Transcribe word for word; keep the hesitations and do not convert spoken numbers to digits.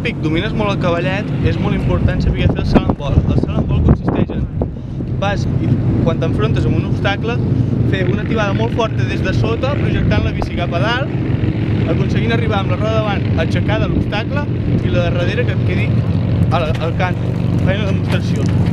pic domines molt el cavallet, és molt important saber fer el salt en vol. El salt en vol consisteix en vas i quan t'enfrontes amb un obstacle, fer una tibada molt forta des de sota, projectant la bici cap a dalt, aconseguint arribar amb la roda davant aixecada a l'obstacle i la de darrere que et quedi al cant. Feina de demostració.